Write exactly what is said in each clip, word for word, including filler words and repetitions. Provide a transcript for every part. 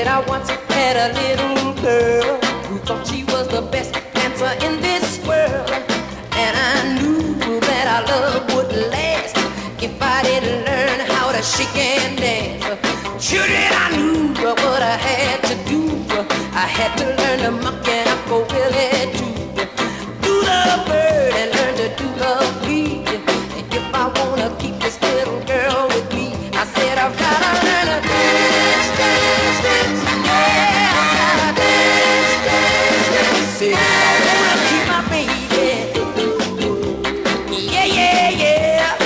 said I once had a little girl who thought she was the best dancer in this world. And I knew that our love would last if I didn't learn how to shake and dance. Sure that I knew what I had to do. I had to learn to muck and up a willy too. Do the bird and learn to do the flea. And if I wanna keep this little girl with me, I said I've gotta learn to dance, dance, dance. Yeah, I gotta dance, dance, dance. Said if I wanna keep my baby, yeah, yeah, yeah.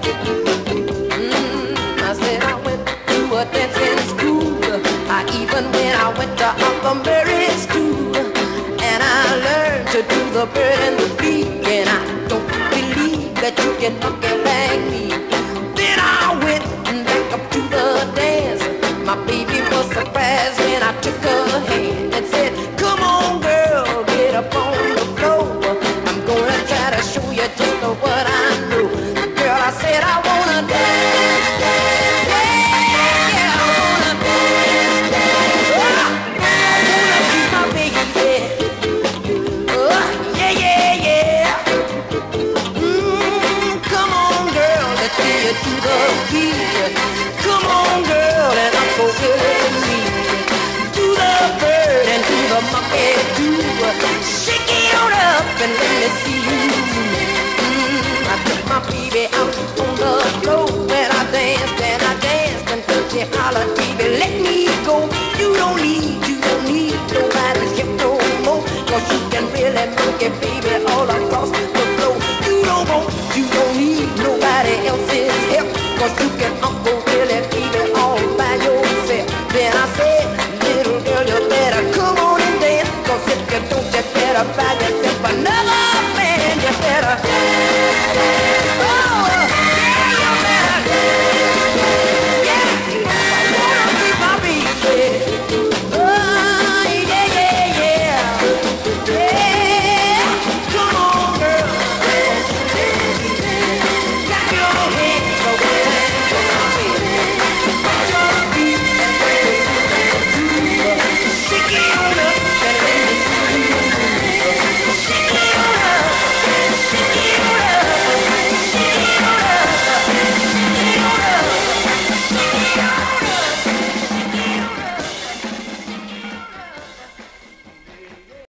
Mm, I said I went to a dancing school. I even when I went to Uncle Mary's school, and I learned to do the bird and the bee. And I don't believe that you can fucking bang me.